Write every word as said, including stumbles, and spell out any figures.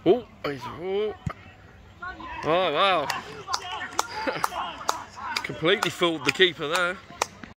Oh, he's, oh. Oh wow. Completely fooled the keeper there.